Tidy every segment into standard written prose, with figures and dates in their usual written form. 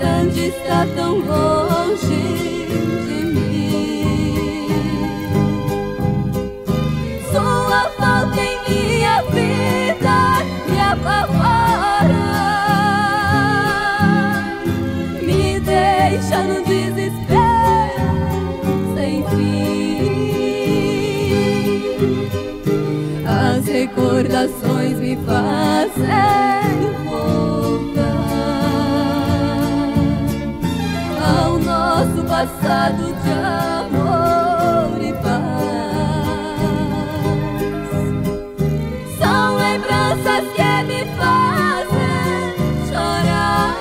distante, está tão longe de mim. Sua falta em minha vida me apavora, me deixa no desespero sem fim. As recordações me fazem voltar ao nosso passado de amor e paz. São lembranças que me fazem chorar,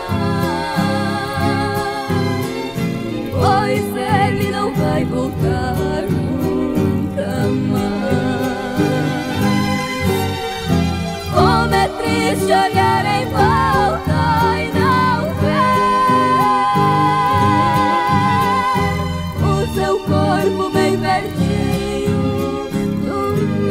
pois ele não vai voltar nunca mais. Como é triste olhar em volta e não ver o seu corpo bem pertinho do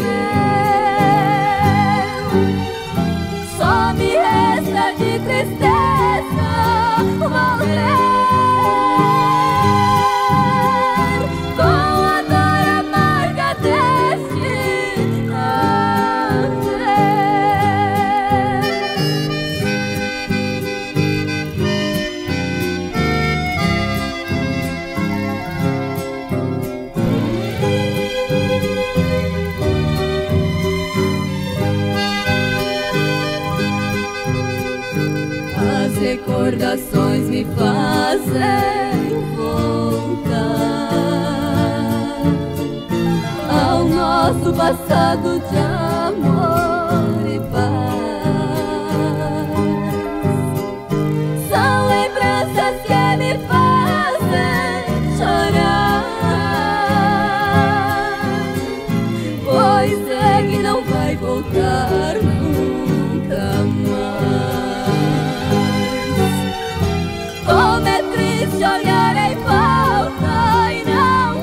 meu. Só me resta de tristeza morrer com a dor amarga deste As recordações me fazem voltar ao nosso passado de amor e paz. São lembranças que me fazem chorar, pois é que não vai voltar nunca mais. Como é triste olhar em volta e não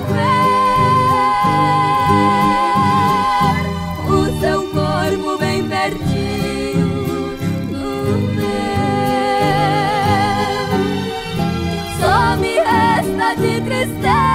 ver o seu corpo bem pertinho do meu. Só me resta de tristeza